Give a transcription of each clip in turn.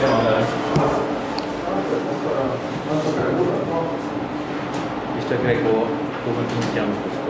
Mister Greco, come commentiamo questo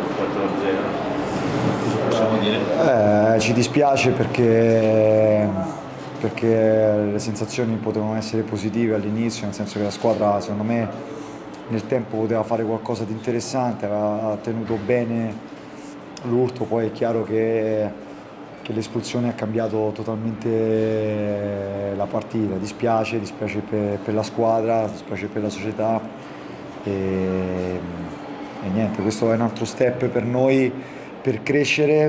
4-0? Possiamo dire? Ci dispiace perché le sensazioni potevano essere positive all'inizio, nel senso che la squadra secondo me nel tempo poteva fare qualcosa di interessante, aveva tenuto bene l'urto. Poi è chiaro che l'espulsione ha cambiato totalmente la partita. Dispiace per la squadra, dispiace per la società e niente, questo è un altro step per noi per crescere,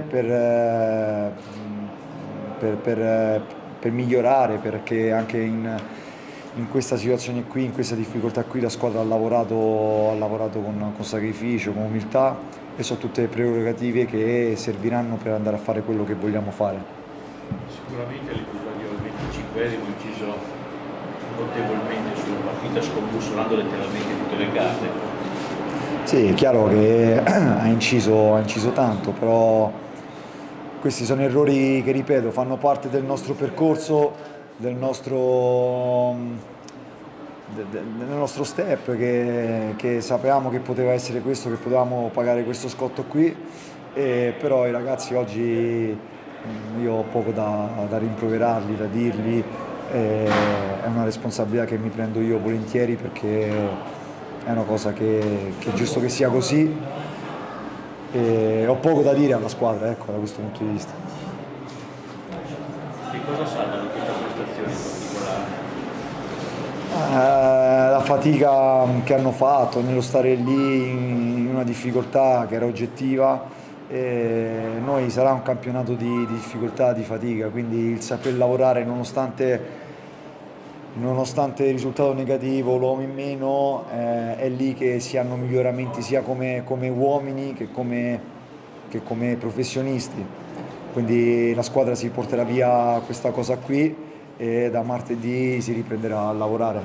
per migliorare, perché anche in questa situazione qui, in questa difficoltà qui, la squadra ha lavorato con sacrificio, con umiltà, e sono tutte prerogative che serviranno per andare a fare quello che vogliamo fare. Sicuramente l'episodio del 25esimo ha inciso notevolmente sulla partita, scombussolando letteralmente tutte le carte. Sì, è chiaro che ha inciso tanto, però questi sono errori che, ripeto, fanno parte del nostro percorso, del nostro step, che sapevamo che poteva essere questo, che potevamo pagare questo scotto qui, però i ragazzi oggi io ho poco da rimproverarli, da dirgli, è una responsabilità che mi prendo io volentieri, perché è una cosa che è giusto che sia così, e ho poco da dire alla squadra, ecco, da questo punto di vista. Che cosa salva di questa prestazione in particolare? La fatica che hanno fatto nello stare lì in una difficoltà che era oggettiva. Noi sarà un campionato di difficoltà, di fatica, quindi il saper lavorare nonostante il risultato negativo, l'uomo in meno, è lì che si hanno miglioramenti sia come uomini che come professionisti. Quindi la squadra si porterà via questa cosa qui e da martedì si riprenderà a lavorare.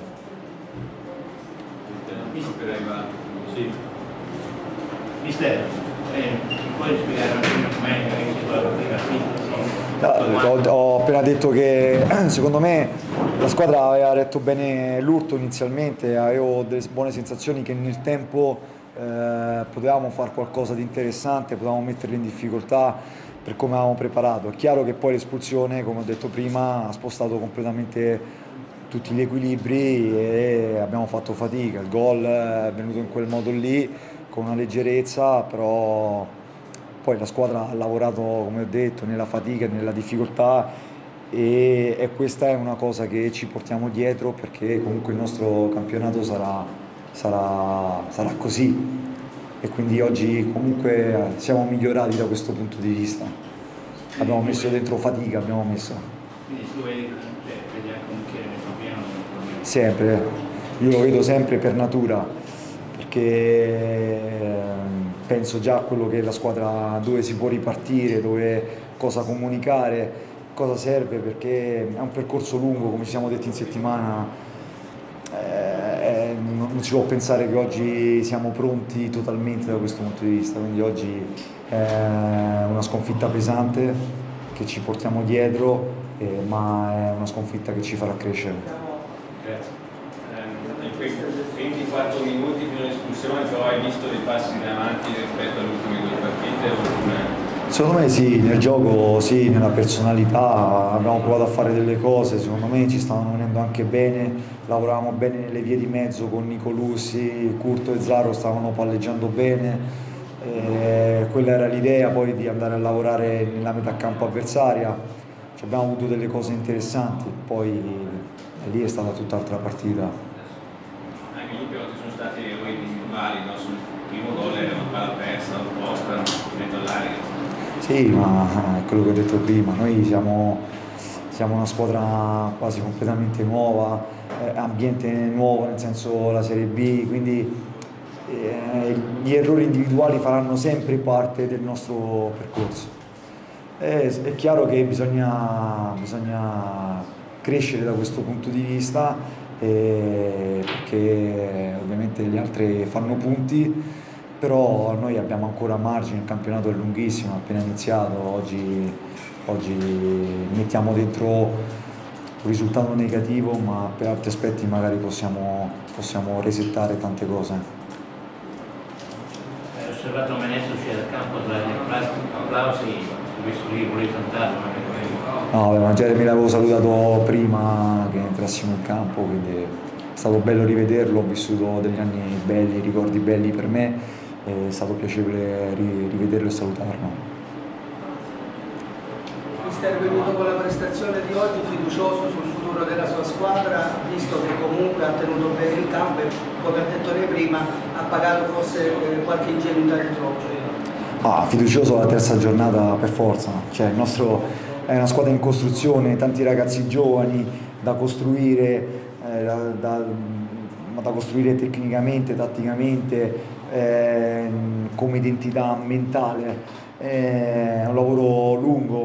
Mister, puoi spiegare un attimo com'è la partita? Ho appena detto che secondo me la squadra aveva retto bene l'urto inizialmente, avevo delle buone sensazioni che nel tempo potevamo fare qualcosa di interessante, potevamo metterli in difficoltà per come avevamo preparato. È chiaro che poi l'espulsione, come ho detto prima, ha spostato completamente tutti gli equilibri e abbiamo fatto fatica. Il gol è venuto in quel modo lì, con una leggerezza, però poi la squadra ha lavorato, come ho detto, nella fatica, nella difficoltà, e questa è una cosa che ci portiamo dietro, perché comunque il nostro campionato sarà così, e quindi oggi comunque siamo migliorati da questo punto di vista. Abbiamo messo dentro fatica, abbiamo messo. Quindi tu vedi anche sempre, io lo vedo sempre per natura, perché penso già a quello che è la squadra, dove si può ripartire, cosa comunicare, cosa serve, perché è un percorso lungo, come ci siamo detti in settimana. Non si può pensare che oggi siamo pronti totalmente da questo punto di vista, quindi oggi è una sconfitta pesante che ci portiamo dietro, ma è una sconfitta che ci farà crescere. In quei 24 minuti fino all'espulsione però hai visto dei passi in avanti rispetto alle ultime due partite? Secondo me sì, nel gioco sì, nella personalità abbiamo provato a fare delle cose, secondo me ci stavano venendo anche bene, lavoravamo bene nelle vie di mezzo con Nicolussi, Curto e Zaro stavano palleggiando bene, quella era l'idea poi, di andare a lavorare nella metà campo avversaria. Abbiamo avuto delle cose interessanti, poi lì è stata tutt'altra partita. Anche lì però ci sono stati errori individuali, no? Sul primo gol era una palla persa, opposta, dentro all'aria. Sì, ma è quello che ho detto prima, noi siamo una squadra quasi completamente nuova, ambiente nuovo, nel senso la Serie B, quindi gli errori individuali faranno sempre parte del nostro percorso. È chiaro che bisogna crescere da questo punto di vista, perché ovviamente gli altri fanno punti, però noi abbiamo ancora margine, il campionato è lunghissimo, è appena iniziato, oggi mettiamo dentro risultato negativo, ma per altri aspetti magari possiamo resettare tante cose. Hai osservato Menezzo uscire dal campo tra gli applausi, ho visto lì, volevi cantarlo, ma No, vabbè, ma Jeremy l'avevo salutato prima che entrassimo in campo, quindi è stato bello rivederlo, ho vissuto degli anni belli, ricordi belli per me, è stato piacevole rivederlo e salutarlo. Mister, quindi dopo la prestazione di oggi fiducioso sul futuro della sua squadra, visto che comunque ha tenuto bene il campo e, come ha detto lei prima, ha pagato forse qualche ingenuità di troppo? Fiducioso alla terza giornata per forza, cioè il nostro è una squadra in costruzione, tanti ragazzi giovani da costruire, da costruire tecnicamente, tatticamente, come identità mentale. È un lavoro lungo,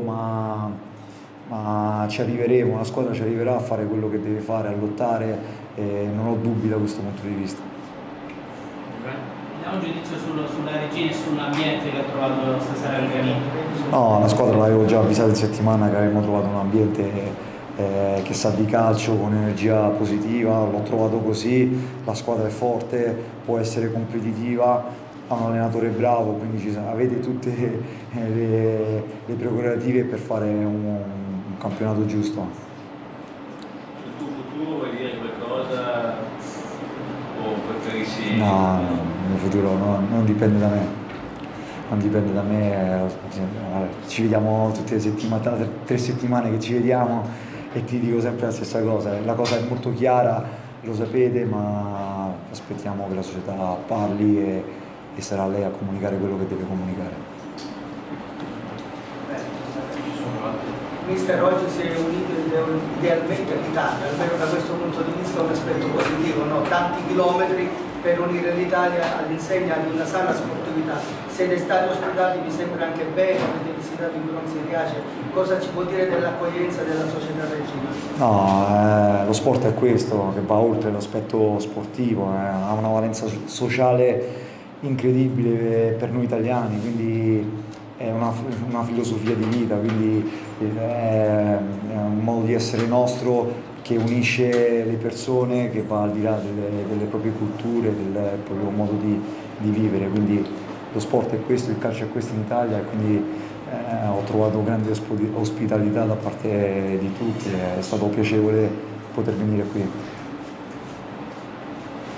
ma ci arriveremo, la squadra ci arriverà a fare quello che deve fare, a lottare, e non ho dubbi da questo punto di vista. Diamo un giudizio sulla regina e sull'ambiente che ha trovato stasera al Granito. No, la squadra l'avevo già avvisata in settimana che avremmo trovato un ambiente che sa di calcio, con energia positiva, l'ho trovato così, la squadra è forte, può essere competitiva, ha un allenatore bravo, quindi avete tutte le prerogative per fare un campionato giusto. Sul tuo futuro vuoi dire qualcosa o preferisci? No, il mio futuro non dipende da me. Non dipende da me, ci vediamo tutte le settimane, 3 settimane che ci vediamo e ti dico sempre la stessa cosa, la cosa è molto chiara, lo sapete, ma aspettiamo che la società parli e sarà lei a comunicare quello che deve comunicare. Mister, oggi si è unito idealmente l'Italia, almeno da questo punto di vista un aspetto positivo, no? Tanti chilometri per unire l'Italia all'insegna di una sana sportività. Siete stati ospitati, mi sembra anche bene, avete visitato il Bronzo Riace, cosa ci può dire dell'accoglienza della società reggina? No, lo sport è questo, che va oltre l'aspetto sportivo, ha una valenza sociale incredibile per noi italiani, quindi è una filosofia di vita, quindi è un modo di essere nostro che unisce le persone, che va al di là delle proprie culture, del proprio modo di vivere, quindi lo sport è questo, il calcio è questo in Italia, e quindi ho trovato grande ospitalità da parte di tutti, è stato piacevole poter venire qui.